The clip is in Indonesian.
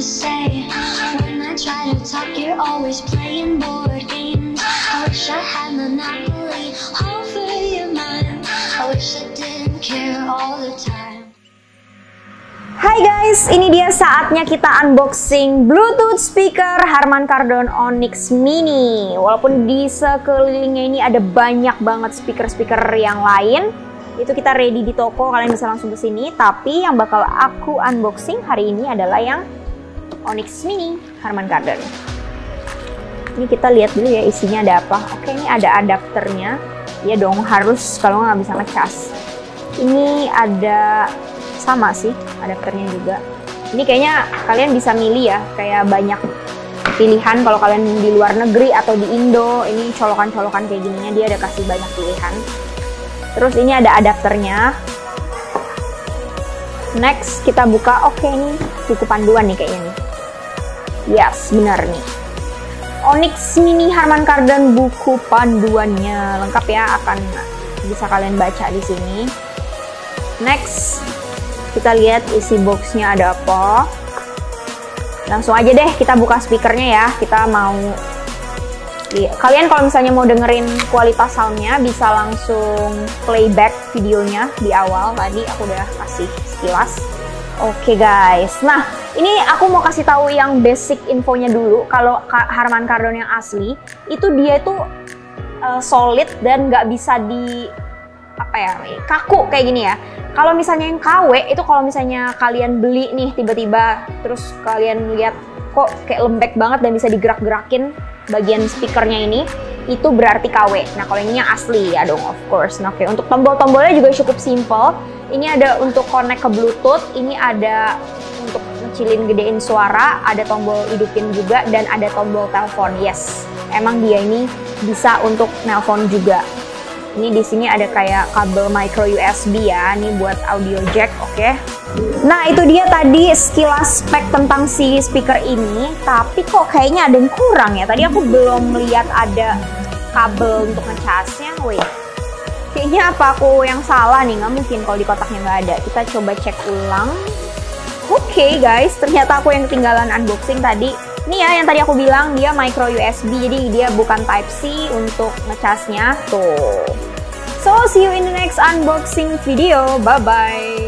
say? When I try to talk, you're always playing board games. I wish I had Monopoly over your mind. I wish I didn't care all the time. Hai guys, ini dia saatnya kita unboxing Bluetooth speaker Harman Kardon Onyx Mini. Walaupun di sekelilingnya ini ada banyak banget speaker-speaker yang lain, itu kita ready di toko, kalian bisa langsung ke sini. Tapi yang bakal aku unboxing hari ini adalah yang Onyx Mini Harman Kardon. Ini kita lihat dulu ya isinya ada apa. Oke, ini ada adapternya. Ya dong, harus, kalau nggak bisa ngecas. Ini ada sama sih adapternya juga. Ini kayaknya kalian bisa milih ya, kayak banyak pilihan kalau kalian di luar negeri atau di Indo. Ini colokan-colokan kayak gininya dia ada kasih banyak pilihan. Terus ini ada adapternya. Next kita buka. Oke, ini buku panduan nih kayaknya nih. Yes, benar nih. Onyx Mini Harman Kardon, buku panduannya lengkap ya, akan bisa kalian baca di sini. Next kita lihat isi boxnya ada apa. Langsung aja deh kita buka speakernya ya. Kita mau, kalian kalau misalnya mau dengerin kualitas soundnya bisa langsung playback videonya di awal. Tadi aku udah kasih sekilas. Oke guys, nah ini aku mau kasih tahu yang basic infonya dulu. Kalau Harman Kardon yang asli itu dia itu solid dan nggak bisa di kaku kayak gini ya. Kalau misalnya yang KW itu, kalau misalnya kalian beli nih tiba-tiba terus kalian lihat kok kayak lembek banget dan bisa digerak-gerakin bagian speakernya ini, itu berarti KW. Nah kalau ini yang asli ya dong, of course. Nah, oke, untuk tombol-tombolnya juga cukup simple. Ini ada untuk connect ke Bluetooth, ini ada untuk ngecilin gedein suara, ada tombol hidupin juga, dan ada tombol telepon. Yes, emang dia ini bisa untuk nelpon juga. Ini di sini ada kayak kabel micro USB ya, ini buat audio jack, oke. Nah itu dia tadi sekilas spek tentang si speaker ini, tapi kok kayaknya ada yang kurang ya. Tadi aku belum lihat ada kabel untuk ngecasnya. Wait, kayaknya apa aku yang salah nih? Nggak mungkin kalau di kotaknya nggak ada. Kita coba cek ulang. Oke guys, ternyata aku yang ketinggalan unboxing tadi. Ini ya yang tadi aku bilang, dia micro USB, jadi dia bukan type C untuk ngecasnya. Tuh. So, see you in the next unboxing video. Bye-bye.